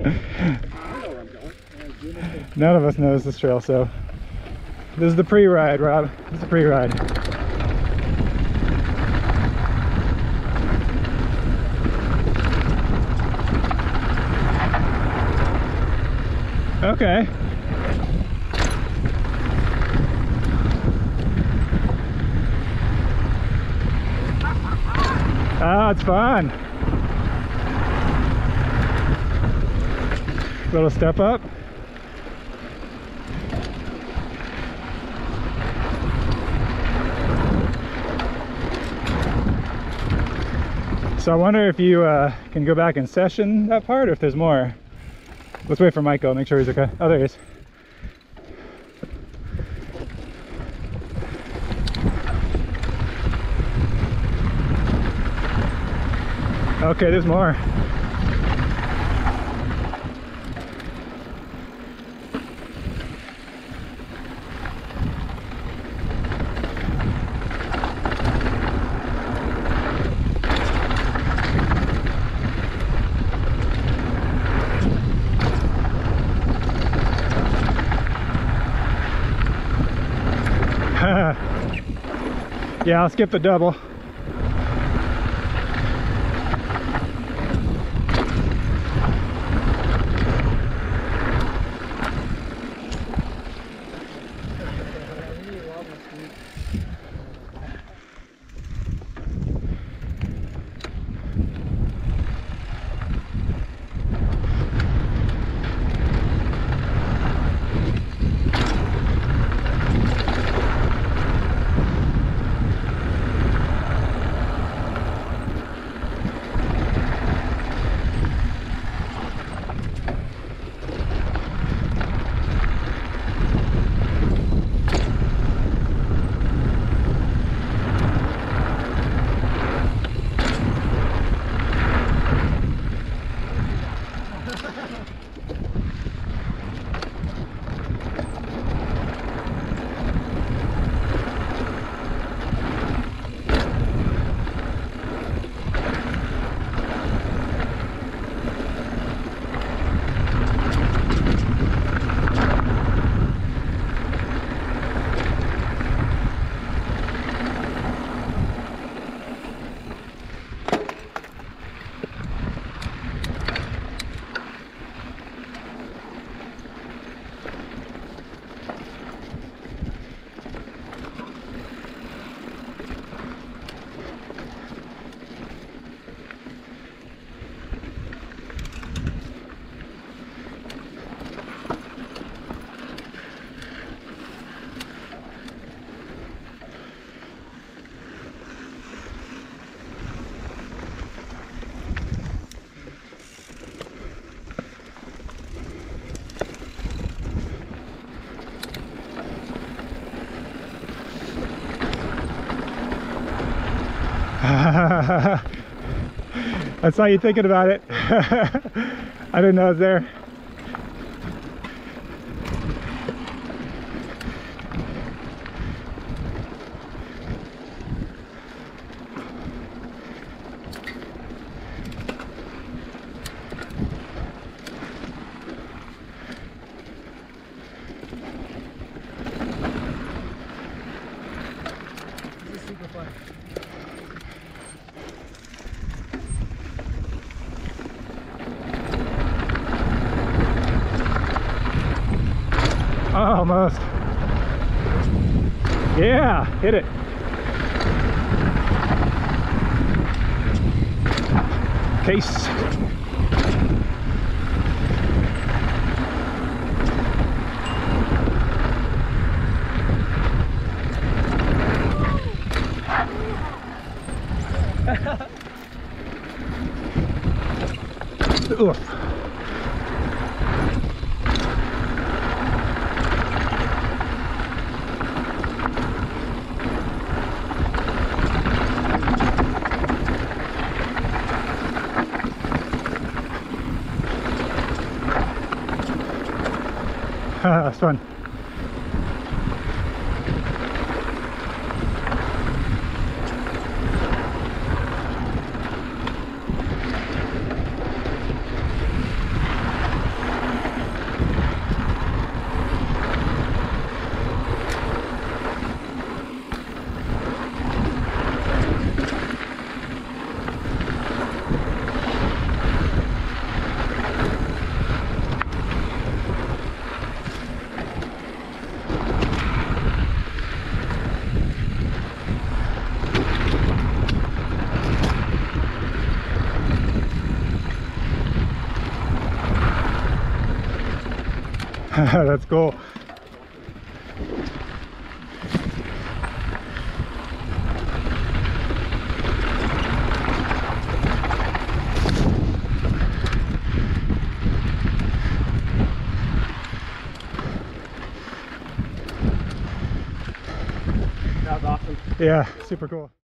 None of us knows this trail, so this is the pre-ride, Rob. This is the pre-ride. Okay. Oh, it's fun. Little step up. So I wonder if you can go back and session that part, or if there's more. Let's wait for Michael, make sure he's okay. Oh, there he is. Okay, there's more. Yeah, I'll skip the double. I saw you thinking about it. I didn't know it was there. This is super fun. Oh, almost. Yeah, hit it. Case. Oof. That's fun. That's cool. That was awesome. Yeah, super cool.